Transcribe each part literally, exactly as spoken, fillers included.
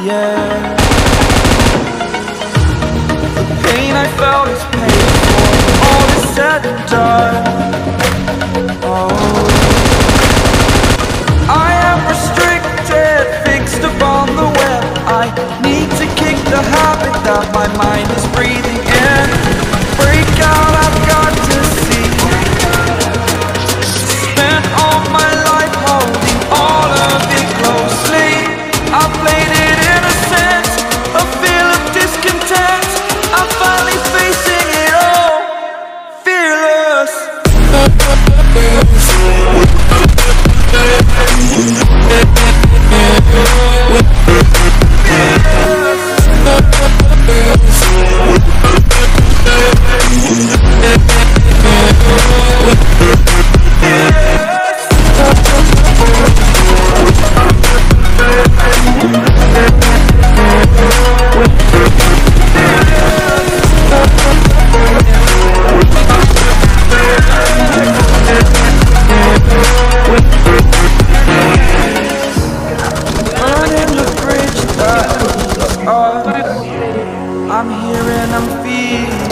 yeah. The pain I felt is paid for, all is said and done. Oh, I am restricted, fixed upon the web. I need to kick the habit that my mind is breathing in. Break out, I've got to see. Spent all my life holding all of it closely. I played it innocent, a feel of discontent. I'm finally facing it all, fearless. I'm here and I'm feeling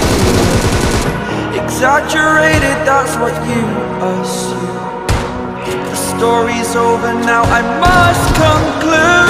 exaggerated, that's what you assume. The story's over now, I must conclude.